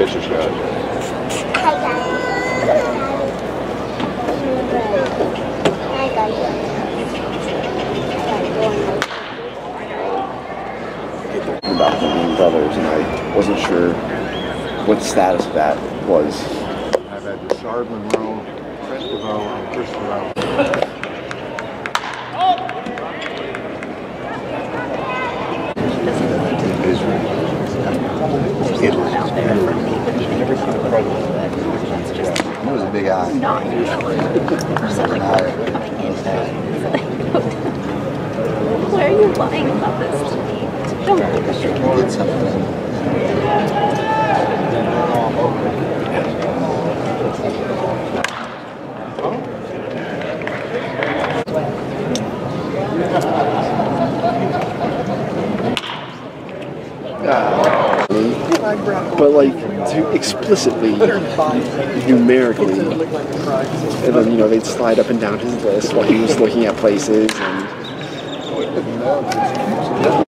picture shot. Hi guys. Hi guys. About the Main Brothers, and I wasn't sure what the status of that was. I've had the Sard Monroe, Festival, and Christopher. It was a big eye. Not usually. Why are you lying about this to me? Don't believe this. Get something. But like to explicitly, numerically, and then they'd slide up and down his list while he was looking at places and.